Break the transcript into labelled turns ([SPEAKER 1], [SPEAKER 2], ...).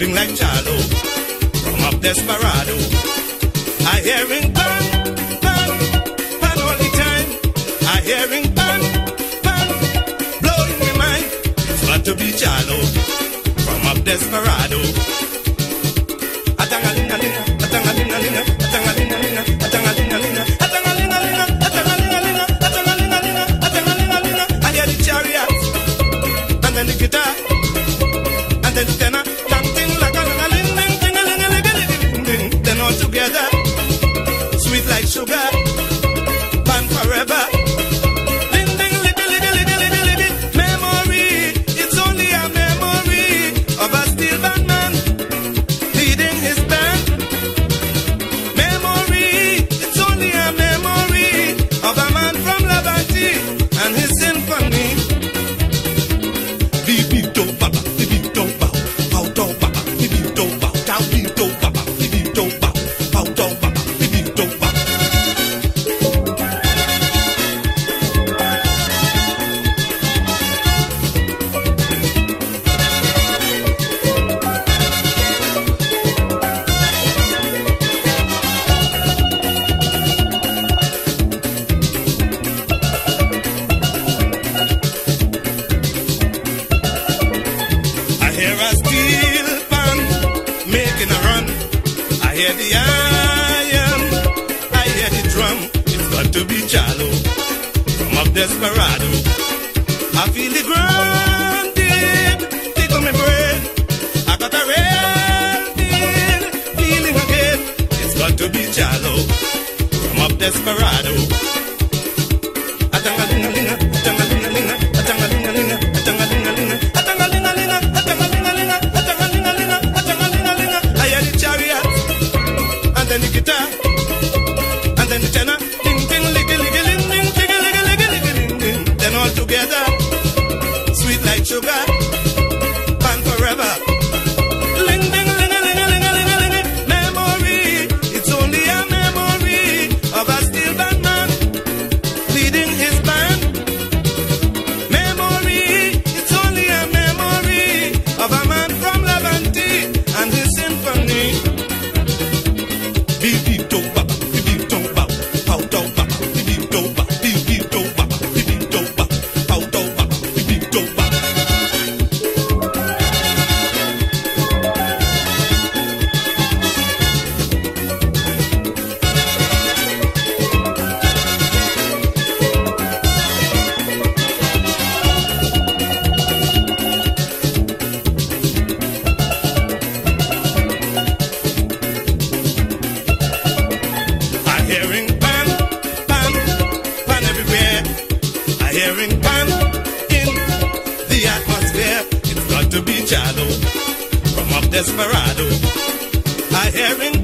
[SPEAKER 1] sounding like Charlo from up Desperado. I hearing pan, pan, pan all the time. I hearing pan, pan, blowing my mind. It's got to be Charlo from up Desperado. Atangalingalinga, atangalingalinga, atangalingalinga, atangalingalinga, atangalingalinga, atangalingalinga, atangalingalinga, atangalingalinga. I hear the chariot, and then the guitar, and then the tenor, dancing like a ling-a-ling-a-ling-a-ling-a-ling-a-ling-a-ling. Then all together, sweet like sugar, pan forever. Ling-ding-ligga-ligga-ligga-ligga-ligga. Memory, it's only a memory of a steel band man leading his band. Memory, it's only a memory of a man from Labati and his symphony. Bibito baba, bibito bow, auto baba, bibito bow, down bibito baba, bibito bow, auto baba, bibito bow. I hear a steel pan making a run. I hear the iron, I hear the drum. It's got to be Charlo from up Desperado. I feel the ground deep, tickle my brain. I got a real deal feeling again. It's got to be Charlo from up Desperado. Atangalingalinga, atangalingalinga, atangalingalinga, atangalingalinga, atangalingalinga, atangalingalinga, atangalingalinga, atangalingalinga. I hear the chariot, and then the guitar, and then the tenor, ding ding liggy liggy ling ding liggy liggy liggy liggy ling ding. Then all together, sweet like sugar, pan forever. Ling ding ling a ling a ling a ling a ling a. Memory, it's only a memory of a steel band man leading his band. Memory, it's only a memory of a man from Levanti and his symphony. Bibito baba, bibito baba, auto baba, bibito baba, bibito baba, bibito baba, auto baba, bibito baba. I hearing pan, pan, pan everywhere. I hearing pan in the atmosphere. It's got to be Charlo from up Desperado. I hearing